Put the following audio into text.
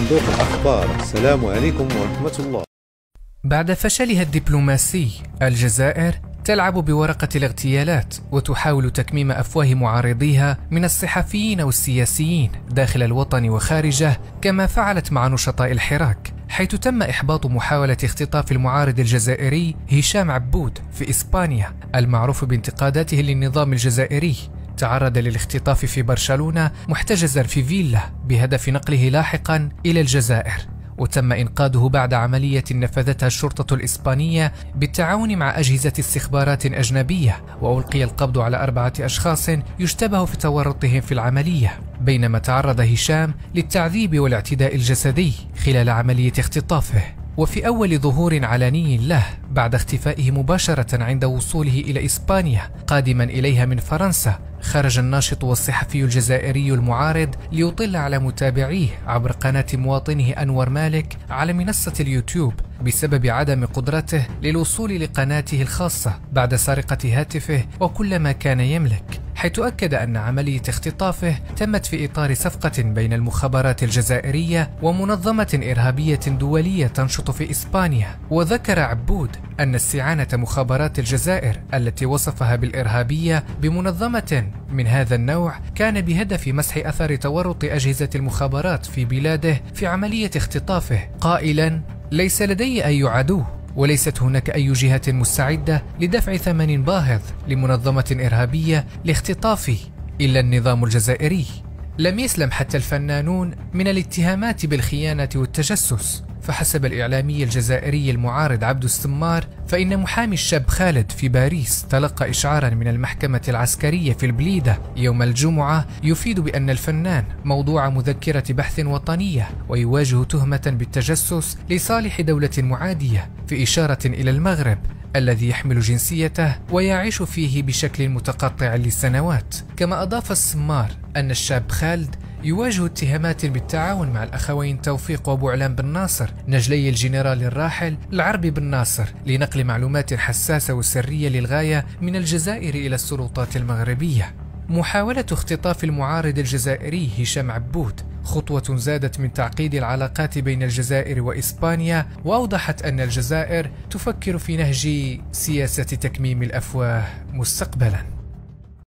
صندوق الأخبار. السلام عليكم ورحمة الله. بعد فشلها الدبلوماسي، الجزائر تلعب بورقة الاغتيالات وتحاول تكميم أفواه معارضيها من الصحفيين والسياسيين داخل الوطن وخارجه، كما فعلت مع نشطاء الحراك، حيث تم إحباط محاولة اختطاف المعارض الجزائري هشام عبود في إسبانيا المعروف بانتقاداته للنظام الجزائري. تعرض للاختطاف في برشلونة محتجزا في فيلا بهدف نقله لاحقا إلى الجزائر، وتم إنقاذه بعد عملية نفذتها الشرطة الإسبانية بالتعاون مع أجهزة استخبارات أجنبية، وألقي القبض على 4 أشخاص يشتبه في تورطهم في العملية، بينما تعرض هشام للتعذيب والاعتداء الجسدي خلال عملية اختطافه. وفي أول ظهور علني له بعد اختفائه مباشرة عند وصوله إلى إسبانيا قادما إليها من فرنسا، خرج الناشط والصحفي الجزائري المعارض ليطل على متابعيه عبر قناة مواطنه أنور مالك على منصة اليوتيوب بسبب عدم قدرته للوصول لقناته الخاصة بعد سرقة هاتفه وكل ما كان يملك، حيث أكد أن عملية اختطافه تمت في إطار صفقة بين المخابرات الجزائرية ومنظمة إرهابية دولية تنشط في إسبانيا. وذكر عبود أن استعانة مخابرات الجزائر التي وصفها بالإرهابية بمنظمة من هذا النوع كان بهدف مسح أثر تورط أجهزة المخابرات في بلاده في عملية اختطافه، قائلا: ليس لدي أي عدو، وليست هناك أي جهة مستعدة لدفع ثمن باهظ لمنظمة إرهابية لاختطافي إلا النظام الجزائري. لم يسلم حتى الفنانون من الاتهامات بالخيانة والتجسس، فحسب الإعلامي الجزائري المعارض عبد السمار فإن محامي الشاب خالد في باريس تلقى إشعارا من المحكمة العسكرية في البليدة يوم الجمعة يفيد بأن الفنان موضوع مذكرة بحث وطنية ويواجه تهمة بالتجسس لصالح دولة معادية، في إشارة إلى المغرب الذي يحمل جنسيته ويعيش فيه بشكل متقطع لسنوات. كما أضاف السمار أن الشاب خالد يواجه اتهامات بالتعاون مع الأخوين توفيق وأبو علام بن ناصر نجلي الجنرال الراحل العربي بن ناصر لنقل معلومات حساسة وسرية للغاية من الجزائر إلى السلطات المغربية. محاولة اختطاف المعارض الجزائري هشام عبود خطوة زادت من تعقيد العلاقات بين الجزائر وإسبانيا، وأوضحت أن الجزائر تفكر في نهج سياسة تكميم الأفواه مستقبلا.